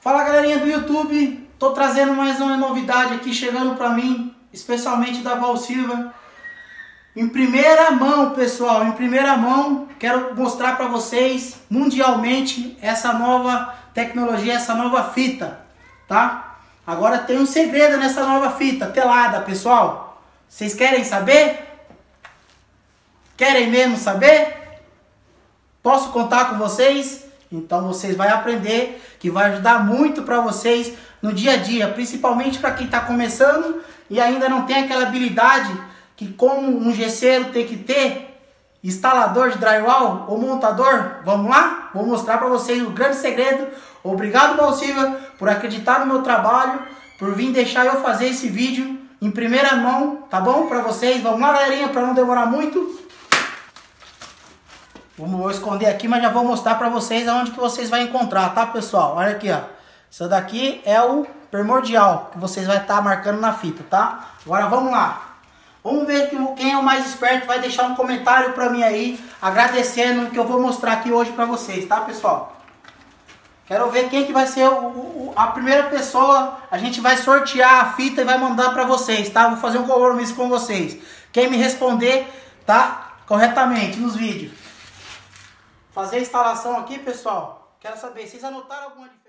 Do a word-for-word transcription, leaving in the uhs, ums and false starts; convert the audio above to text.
Fala galerinha do YouTube, tô trazendo mais uma novidade aqui chegando pra mim, especialmente da Val Silva. Em primeira mão, pessoal, em primeira mão, quero mostrar pra vocês mundialmente essa nova tecnologia, essa nova fita, tá? Agora tem um segredo nessa nova fita, telada, pessoal. Vocês querem saber? Querem mesmo saber? Posso contar com vocês? Então vocês vão aprender, que vai ajudar muito para vocês no dia a dia, principalmente para quem está começando e ainda não tem aquela habilidade que como um gesseiro tem que ter, instalador de drywall ou montador. Vamos lá? Vou mostrar para vocês o grande segredo. Obrigado, Val Silva, por acreditar no meu trabalho, por vir deixar eu fazer esse vídeo em primeira mão, tá bom? Para vocês. Vamos lá, galerinha, para não demorar muito. Vou esconder aqui, mas já vou mostrar para vocês aonde que vocês vão encontrar, tá, pessoal? Olha aqui, ó. Isso daqui é o primordial que vocês vão estar marcando na fita, tá? Agora vamos lá. Vamos ver quem é o mais esperto. Vai deixar um comentário para mim aí, agradecendo o que eu vou mostrar aqui hoje para vocês, tá, pessoal? Quero ver quem que vai ser o, o, a primeira pessoa. A gente vai sortear a fita e vai mandar para vocês, tá? Vou fazer um compromisso com vocês. Quem me responder, tá, corretamente nos vídeos. Fazer a instalação aqui, pessoal. Quero saber, vocês anotaram alguma diferença?